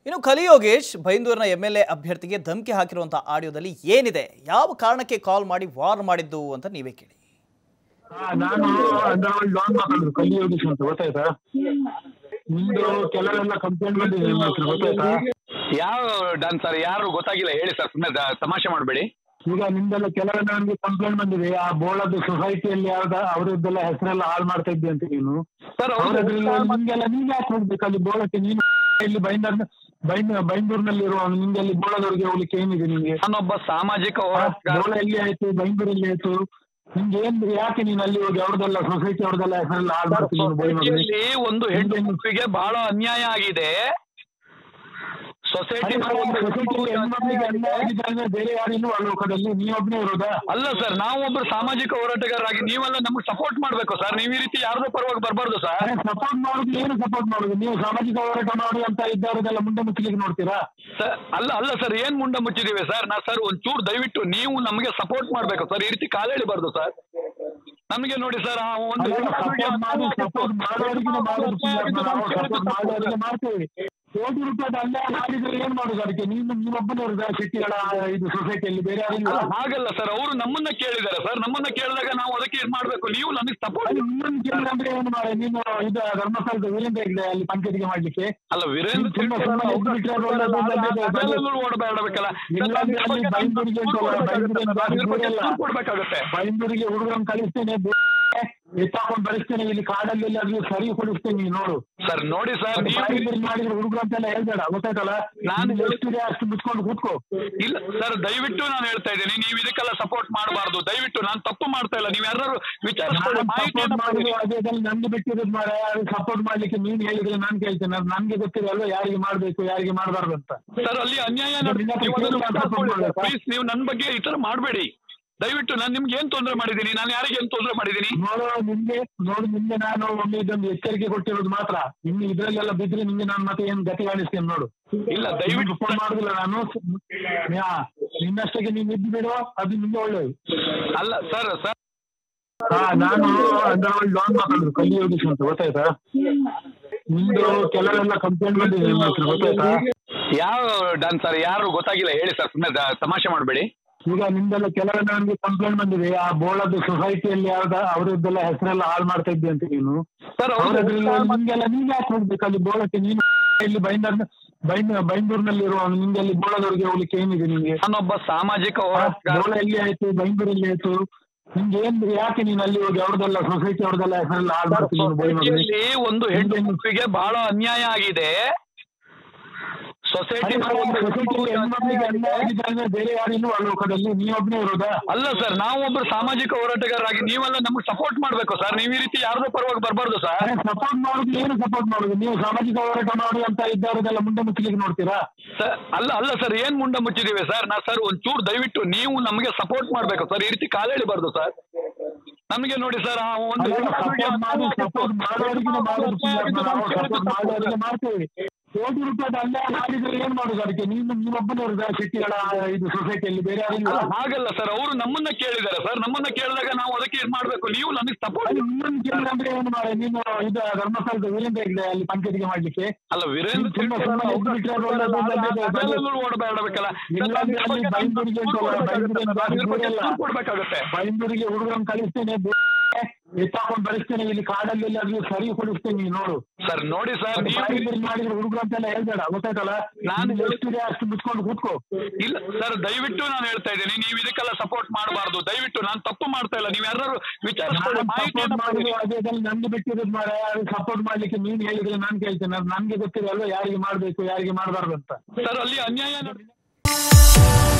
ಇನ್ನು ಖಲಿ ಯೋಗೇಶ್ ಬೈಂದೂರಿನ ಎಂಎಲ್ಎ ಅಭ್ಯರ್ಥಿಗೆ ಧಮಕಿ ಹಾಕಿರುವಂತ ಆಡಿಯೋದಲ್ಲಿ ಏನಿದೆ, ಯಾವ ಕಾರಣಕ್ಕೆ ಕಾಲ್ ಮಾಡಿ ವಾರ್ ಮಾಡಿದ್ದು ಅಂತ ನೀವೇ ಕೇಳಿ. ನಾನು ಮಾತಾಡೋದು ಖಲಿ ಯೋಗೇಶ್ ಅಂತ ಗೊತ್ತಾಯ್ತಾ? ನಿಮ್ದು ಕೆಲವೆಲ್ಲ ಕಂಪ್ಲೇಂಟ್ ಬಂದಿದೆ ನಿಮ್ಮ ಹತ್ರ ಗೊತ್ತಾಯ್ತಾ? ಯಾವ ಡಾನ್ಸರ್ ಯಾರು ಗೊತ್ತಾಗಿಲ್ಲ ಹೇಳಿ ಸರ್, ಸುಮ್ಮನೆ ತಮಾಷೆ ಮಾಡಬೇಡಿ. ಈಗ ನಿಮ್ದೆಲ್ಲ ಕೆಲವೆಲ್ಲ ನನಗೆ ಕಂಪ್ಲೇಂಟ್ ಬಂದಿದೆ. ಆ ಬೋಳದ್ದು ಸೊಸೈಟಿಯಲ್ಲಿ ಅವರದ್ದೆಲ್ಲ ಹೆಸರೆಲ್ಲ ಹಾಳು ಮಾಡ್ತಾ ಇದ್ದೆ ಅಂತ ನೀನು. ಸರ್ ನಿಮ್ಗೆಲ್ಲ ನೀನ್ ಯಾಕೆ ಹೋಗ್ಬೇಕು ಅಲ್ಲಿ ಬೋಳಕ್ಕೆ? ನೀನು ಇಲ್ಲಿ ಬೈಂದೂರಿನಲ್ಲಿರುವ ನಿಮ್ಗೆ ಅಲ್ಲಿ ಬೋಳದವರಿಗೆ ಹೋಗ್ಲಿಕ್ಕೆ ಏನಿದೆ ನಿಮ್ಗೆ? ನಾನೊಬ್ಬ ಸಾಮಾಜಿಕ ಬೋಳ ಎಲ್ಲಿ ಆಯ್ತು, ಬೈಂದೂರಲ್ಲಿ ಆಯ್ತು, ನಿಮ್ಗೆ ಏನ್ ಯಾಕೆ ನೀನ್ ಅಲ್ಲಿ ಹೋಗಿ ಅವ್ರದೆಲ್ಲ ಸೊಸೈಟಿ ಅವ್ರದೆಲ್ಲ ಹೆಸರೆಲ್ಲ ಹಾಳು ಮಾಡ್ತೀನಿ? ಒಂದು ಹೆಣ್ಣು ಮಕ್ಕಳಿಗೆ ಬಹಳ ಅನ್ಯಾಯ ಆಗಿದೆ. ಸೊಸೈಟಿ ಬೇರೆ ಯಾರಿಲ್ಲ ಆ ಲೋಕದಲ್ಲಿ, ನೀವೊಬ್ಬನೇ ಇರೋದಾ? ಅಲ್ಲ ಸರ್, ನಾವೊಬ್ರು ಸಾಮಾಜಿಕ ಹೋರಾಟಗಾರರಾಗಿ ನೀವೆಲ್ಲ ನಮ್ಗೆ ಸಪೋರ್ಟ್ ಮಾಡ್ಬೇಕು ಸರ್. ನೀವು ಈ ರೀತಿ ಯಾರ್ದೋ ಪರವಾಗಿ ಬರಬಾರ್ದು ಸರ್. ಸಪೋರ್ಟ್ ಮಾಡುದು ಏನು ಸಪೋರ್ಟ್ ಮಾಡುದು? ನೀವು ಸಾಮಾಜಿಕ ಹೋರಾಟ ಮಾಡಿ ಅಂತ ಇದ್ದವರೆಲ್ಲ ಮುಂದೆ ಮುಚ್ಚಲಿಕ್ಕೆ ನೋಡ್ತೀರಾ? ಅಲ್ಲ ಸರ್, ಏನ್ ಮುಂದೆ ಮುಚ್ಚಿದೀವಿ ಸರ್? ಸರ್ ಒಂಚೂರು ದಯವಿಟ್ಟು ನೀವು ನಮಗೆ ಸಪೋರ್ಟ್ ಮಾಡ್ಬೇಕು ಸರ್. ಈ ರೀತಿ ಕಾಲೆಳಿಬಾರ್ದು ಸರ್. ನಮಗೆ ನೋಡಿ ಸರ್, ಮಾಡ್ತೇವೆ. ಕೋಟಿ ರೂಪಾಯಿ ಅಲ್ಲೇ ಮಾಡಿದ್ರೆ ಏನ್ ಮಾಡುದು? ಅದಕ್ಕೆ ನೀವೊಬ್ಬನೇ ಇರುದ ಸಿಟಿಗಳ ಇದು ಸೊಸೈಟಿಯಲ್ಲಿ, ಬೇರೆ ಯಾರಿಲ್ಲ? ಹಾಗಲ್ಲ ಸರ್, ಅವರು ನಮ್ಮನ್ನ ಕೇಳಿದಾರೆ ಸರ್. ನಮ್ಮನ್ನ ಕೇಳಿದಾಗ ನಾವು ಅದಕ್ಕೆ ಇದು ಮಾಡ್ಬೇಕು. ನೀವು ನಮಗೆ ಸಪೋರ್ಟ್ ನಿಮ್ಮನ್ನು ಕೇಳಿದ್ರೆ ಏನು ಮಾಡಿ? ನೀನು ಇದು ಧರ್ಮಸ್ಥಳದ ವೀರೇಂದ್ರ ಇದೆ ಅಲ್ಲಿ ಪಂಚಾಯತಿಗೆ ಮಾಡ್ಲಿಕ್ಕೆ. ಅಲ್ಲ ವೀರೇಂದ್ರ ಓಡಬೇಕಲ್ಲ, ಕೊಡ್ಬೇಕಾಗುತ್ತೆ. ಬೈಂದೂರಿಗೆ ಹುಡುಗರನ್ನು ಕಳಿಸ್ತೇನೆ, ಎತ್ತಾಕೊಂಡು ಬರಿಸ್ತೇನೆ, ಇಲ್ಲಿ ಕಾಡಲ್ಲಿ ಅದು ಸರಿ ಕೊಡಿಸ್ತೇನೆ, ನೀನು ನೋಡು ಸರ್. ನೋಡಿ ಸರ್, ಮಾಡಿದ್ರೆ ಹುಡುಗರು ಅಂತೆಲ್ಲ ಹೇಳ್ಬೇಡ, ಗೊತ್ತಾಯ್ತಲ್ಲ? ನಾನು ಎಷ್ಟಿದೆ ಅಷ್ಟು ಮುಚ್ಕೊಂಡು ಕೂತ್ಕೋ. ಇಲ್ಲ ಸರ್, ದಯವಿಟ್ಟು ನಾನು ಹೇಳ್ತಾ ಇದ್ದೀನಿ, ನೀವು ಇದಕ್ಕೆಲ್ಲ ಸಪೋರ್ಟ್ ಮಾಡಬಾರ್ದು. ದಯವಿಟ್ಟು ನಾನು ತಪ್ಪು ಮಾಡ್ತಾ ಇಲ್ಲ. ನೀವು ಯಾರು ವಿಚಾರಿಸ್ಕೊಳ್ಳಿ, ಅದೇ ನನ್ಗೆ ಬಿಟ್ಟಿರೋದು ಮಾರ. ಸಪೋರ್ಟ್ ಮಾಡ್ಲಿಕ್ಕೆ ನೀನ್ ಹೇಳಿದ್ರೆ ನಾನು ಕೇಳ್ತೇನೆ. ನನ್ಗೆ ಗೊತ್ತಿದೆ ಅಲ್ವಾ ಯಾರಿಗೆ ಮಾಡ್ಬೇಕು ಯಾರಿಗೆ ಮಾಡಬಾರ್ದು ಅಂತ. ಸರ್ ಅಲ್ಲಿ ಅನ್ಯಾಯ. ಪ್ಲೀಸ್ ನೀವು ನನ್ನ ಬಗ್ಗೆ ಈ ತರ ಮಾಡಬೇಡಿ ದಯವಿಟ್ಟು. ನಾನು ನಿಮ್ಗೆ ಏನ್ ತೊಂದರೆ ಮಾಡಿದ್ದೀನಿ? ನಾನು ಯಾರಿಗೆ ಏನ್ ತೊಂದರೆ ಮಾಡಿದ್ದೀನಿ? ನಿಮ್ಗೆ ನಾನು ಒಮ್ಮೆ ಇದೊಂದು ಎಚ್ಚರಿಕೆ ಕೊಟ್ಟಿರೋದು ಮಾತ್ರ. ಇನ್ನು ಇದ್ರಲ್ಲೆಲ್ಲ ಬಿದ್ರೆ ನಿಮ್ಗೆ ನಾನು ಮತ್ತೆ ಏನ್ ಗತಿ ಕಾಣಿಸ್ತೇನೆ ನೋಡು. ಇಲ್ಲ ದಯವಿಟ್ಟು ಫೋನ್ ಮಾಡುದಿಲ್ಲ ನಾನು. ನಿನ್ನಷ್ಟಕ್ಕೆ ನೀನ್ ಇದ್ದು ಬಿಡುವ, ಅದು ನಿಮ್ಗೆ ಒಳ್ಳೇದು. ಅಲ್ಲ ಸರ್ ನಾನು ಮಾತಾಡೋದು ಖಲಿ ಯೋಗೇಶ್ ಅಂತ ಗೊತ್ತಾಯ್ತಾ? ನಿಮ್ದು ಕೆಲವೆಲ್ಲ ಕಂಪ್ಲೇಂಟ್ ಬಂದಿದೆ ನಿಮ್ಮ ಹತ್ರ ಗೊತ್ತಾಯ್ತಾ? ಯಾವ ಡಾನ್ಸರ್ ಯಾರು ಗೊತ್ತಾಗಿಲ್ಲ ಹೇಳಿ ಸರ್, ಸುಮ್ಮನೆ ತಮಾಷೆ ಮಾಡಬೇಡಿ. ಈಗ ನಿಮ್ದೆಲ್ಲ ಕೆಲವೆಲ್ಲ ನನಗೆ ಕಂಪ್ಲೇಂಟ್ ಬಂದಿದೆ. ಆ ಬೋಳದ್ದು ಸೊಸೈಟಿಯಲ್ಲಿ ಅವರದ್ದೆಲ್ಲ ಹೆಸರೆಲ್ಲ ಹಾಳು ಮಾಡ್ತಾ ಇದ್ದೆ ಅಂತ ನೀನು. ನಿಮ್ಗೆಲ್ಲ ನೀನ್ ಯಾಕೆ ಹೋಗ್ಬೇಕು ಅಲ್ಲಿ ಬೋಳಕ್ಕೆ? ನೀನು ಇಲ್ಲಿ ಬೈಂದೂರಿನಲ್ಲಿರುವ ನಿಮ್ಗೆ ಅಲ್ಲಿ ಬೋಳದವರಿಗೆ ಹೋಗ್ಲಿಕ್ಕೆ ಏನಿದೆ ನಿಮ್ಗೆ? ನಾನೊಬ್ಬ ಸಾಮಾಜಿಕ ಬೋಳ ಎಲ್ಲಿ ಆಯ್ತು, ಬೈಂದೂರಲ್ಲಿ ಆಯ್ತು, ನಿಮ್ಗೆ ಏನ್ ಯಾಕೆ ನೀನ್ ಅಲ್ಲಿ ಹೋಗಿ ಅವ್ರದೆಲ್ಲ ಸೊಸೈಟಿ ಅವ್ರದೆಲ್ಲ ಹೆಸರೆಲ್ಲ ಹಾಳು ಮಾಡ್ತೀನಿ? ಒಂದು ಹೆಣ್ಣು ಮಕ್ಕಳಿಗೆ ಬಹಳ ಅನ್ಯಾಯ ಆಗಿದೆ. ಸೊಸೈಟಿ ಬೇರೆ ಯಾರಿಲ್ಲ ಆ ಲೋಕದಲ್ಲಿ, ನೀವೊಬ್ಬನೇ ಇರೋದಾ? ಅಲ್ಲ ಸರ್, ನಾವೊಬ್ರು ಸಾಮಾಜಿಕ ಹೋರಾಟಗಾರರಾಗಿ ನೀವೆಲ್ಲ ನಮ್ಗೆ ಸಪೋರ್ಟ್ ಮಾಡ್ಬೇಕು ಸರ್. ನೀವು ಈ ರೀತಿ ಯಾರ್ದೋ ಪರವಾಗಿ ಬರಬಾರ್ದು ಸರ್. ಸಪೋರ್ಟ್ ಮಾಡುದು ಏನು ಸಪೋರ್ಟ್ ಮಾಡುದು? ನೀವು ಸಾಮಾಜಿಕ ಹೋರಾಟ ಮಾಡಿ ಅಂತ ಇದ್ದವರೆಲ್ಲ ಮುಂದೆ ಮುಚ್ಚಲಿಕ್ಕೆ ನೋಡ್ತೀರಾ? ಅಲ್ಲ ಸರ್, ಏನ್ ಮುಂದೆ ಮುಚ್ಚಿದೀವಿ ಸರ್? ಸರ್ ಒಂಚೂರು ದಯವಿಟ್ಟು ನೀವು ನಮಗೆ ಸಪೋರ್ಟ್ ಮಾಡ್ಬೇಕು ಸರ್. ಈ ರೀತಿ ಕಾಲೆಳಿಬಾರ್ದು ಸರ್. ನಮಗೆ ನೋಡಿ ಸರ್, ಮಾಡ್ತೇವೆ. ಕೋಟಿ ರೂಪಾಯಿ ಅಲ್ಲೇ ಮಾಡಿದ್ರೆ ಏನ್ ಮಾಡುದು? ಅದಕ್ಕೆ ನೀವೊಬ್ಬನೇ ಇರುದ ಸಿಟಿಗಳ ಇದು ಸೊಸೈಟಿಯಲ್ಲಿ, ಬೇರೆ ಯಾರಿಲ್ಲ? ಹಾಗಲ್ಲ ಸರ್, ಅವರು ನಮ್ಮನ್ನ ಕೇಳಿದಾರೆ ಸರ್. ನಮ್ಮನ್ನ ಕೇಳಿದಾಗ ನಾವು ಅದಕ್ಕೆ ಇದು ಮಾಡ್ಬೇಕು. ನೀವು ನಮಗೆ ಸಪೋರ್ಟ್. ನಿಮ್ಮನ್ನು ಕೇಳಿದ್ರೆ ಏನು ಮಾಡಿ? ನೀನು ಇದು ಧರ್ಮಸ್ಥಳದ ವೀರೇಂದ್ರ ಇದೆ ಅಲ್ಲಿ ಪಂಚಾಯತಿಗೆ ಮಾಡ್ಲಿಕ್ಕೆ. ಅಲ್ಲ ವೀರೇಂದ್ರ ಓಡಬೇಕಲ್ಲ, ಕೊಡ್ಬೇಕಾಗುತ್ತೆ. ಬೈಂದೂರಿಗೆ ಹುಡುಗರನ್ನು ಕಳಿಸ್ತೇನೆ, ಎತ್ತಾಕೊಂಡು ಬರಿಸ್ತೇನೆ, ಇಲ್ಲಿ ಕಾಡಲ್ಲಿ ಅದು ಸರಿ ಕೊಡಿಸ್ತೇನೆ, ನೀನು ನೋಡು ಸರ್. ನೋಡಿ ಸರ್, ಮಾಡಿದ್ರೆ ಹುಡುಗರು ಅಂತೆಲ್ಲ ಹೇಳ್ಬೇಡ, ಗೊತ್ತಾಯ್ತಲ್ಲ? ನಾನು ಎಷ್ಟಿದೆ ಅಷ್ಟು ಮುಚ್ಕೊಂಡು ಕೂತ್ಕೋ. ಇಲ್ಲ ಸರ್, ದಯವಿಟ್ಟು ನಾನು ಹೇಳ್ತಾ ಇದ್ದೀನಿ, ನೀವು ಇದಕ್ಕೆಲ್ಲ ಸಪೋರ್ಟ್ ಮಾಡಬಾರ್ದು. ದಯವಿಟ್ಟು ನಾನು ತಪ್ಪು ಮಾಡ್ತಾ ಇಲ್ಲ. ನೀವು ಯಾರು ವಿಚಾರಿಸ್ಕೊಳ್ಳಿ, ಅದೇ ನನ್ಗೆ ಬಿಟ್ಟಿರೋದು ಮಾರ. ಸಪೋರ್ಟ್ ಮಾಡ್ಲಿಕ್ಕೆ ನೀನ್ ಹೇಳಿದ್ರೆ ನಾನು ಕೇಳ್ತೇನೆ. ನನ್ಗೆ ಗೊತ್ತಿದೆ ಅಲ್ವಾ ಯಾರಿಗೆ ಮಾಡ್ಬೇಕು ಯಾರಿಗೆ ಮಾಡಬಾರ್ದು ಅಂತ. ಸರ್ ಅಲ್ಲಿ ಅನ್ಯಾಯ